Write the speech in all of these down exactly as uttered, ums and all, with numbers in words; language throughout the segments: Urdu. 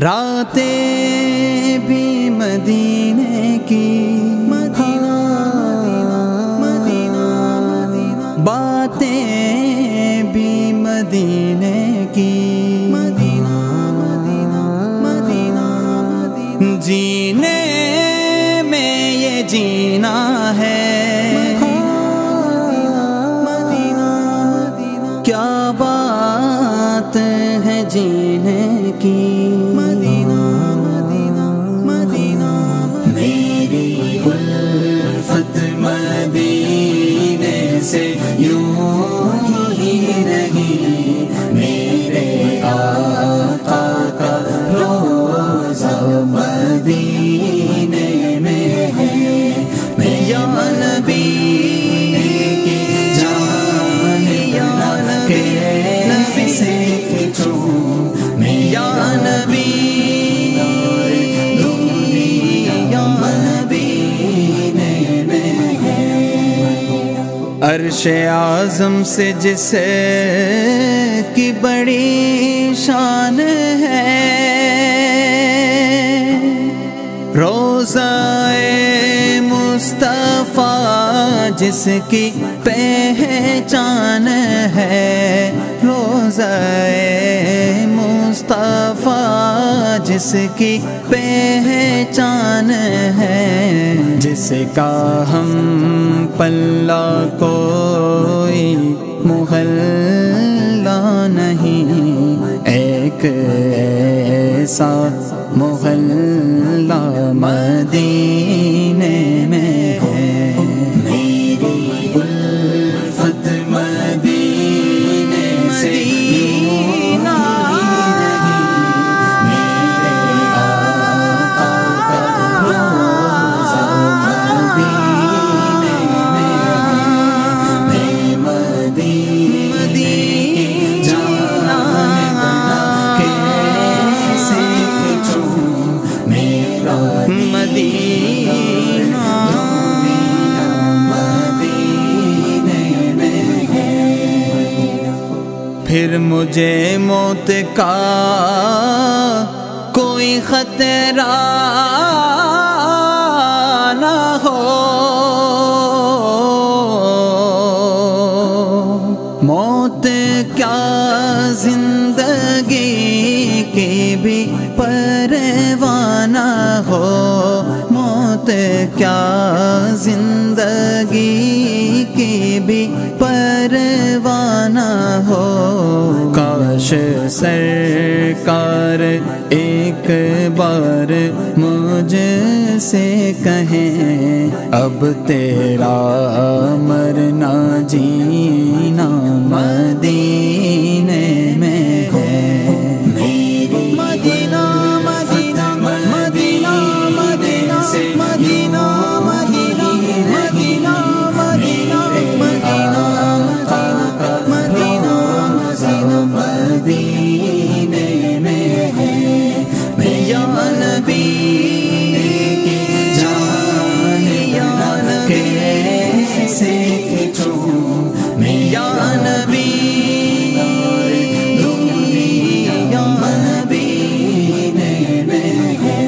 راتیں بھی مدینے کی، مدینہ مدینہ مدینہ، باتیں بھی مدینے کی، مدینہ مدینہ مدینہ مدینہ، جینے میں یہ جینا ہے، کیا بات ہے جینے کی، مدینہ مدینہ مدینہ، میری الفت مدینے سے یوں ہی نہیں، میرے آقا کا روضہ مدینے میں ہے، یا نبی عرش اعظم سے جسے کی بڑی شان ہے، روضہ مصطفیٰ جس کی پہچان ہے، روضہ مصطفیٰ جس کی پہچان ہے، جس کا ہم پلہ کوئی محلہ نہیں، ایک ایسا محلہ مدینے میں ہے، میری الفت مدینے سے پھر مجھے موت کا کوئی خطرہ نہ ہو، موت کیا زندگی کی بھی پرواہ نہ ہو، موت کیا زندگی کی بھی پرواہ نہ ہو، کاش سرکار ایک بار مجھ سے کہیں، اب تیرا مرنا جینا مدینے میں ہے، میری مدینہ مدینہ مدینہ مدینہ سے مدینہ مدینہ مدینہ مدینہ مدینہ مدینہ مدینے میں ہے، یا نبی جان یا نبی کیسے کھچوں میں، یا نبی یا مدینے میں ہے،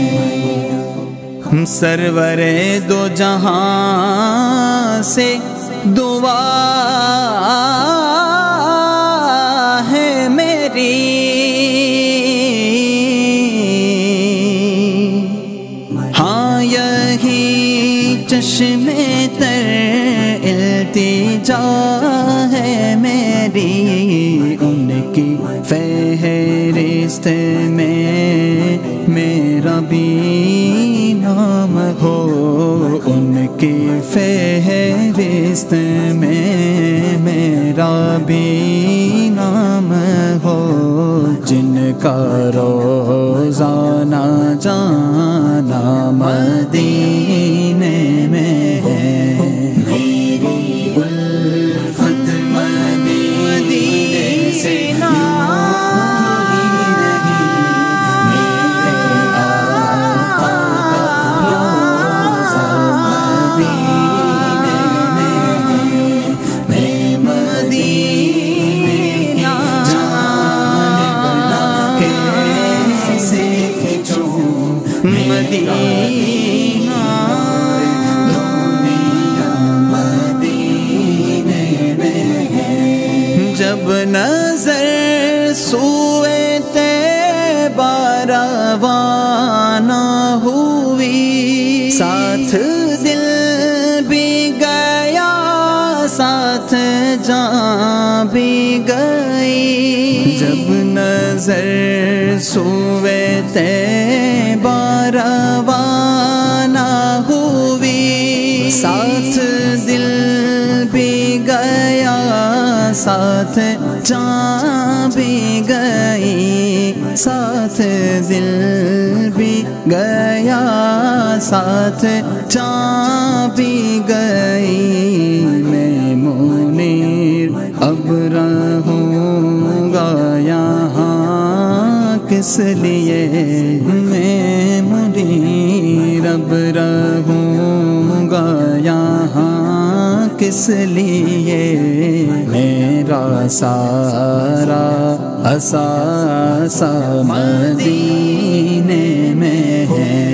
سرور دو جہاں سے دعا ہے میری، ہاں یہی چشم تر التجا ہے میری، ان کی فہرست میں میرا بھی نام ہو، ان کی فہرست میں میرا بھی نام ہو، جن کا روزانہ جانا مدینے میں ہے، میری الفت مدینے سے سے مدینہ جب نظر سوئے طیبہ روانہ ہوئی، ساتھ دل بھی گیا ساتھ جان بھی گئی۔ جب نظر سوئے طیبہ روانہ ہوئی، ساتھ دل بھی گیا ساتھ جان بھی گئی، ساتھ دل بھی گیا ساتھ جان بھی گئی۔ میں منیر اب رہوں گا یہاں کس لیے، میں منیر اب رہوں گا یہاں کس لیے، میرا سارا اثاثہ مدینے میں ہے۔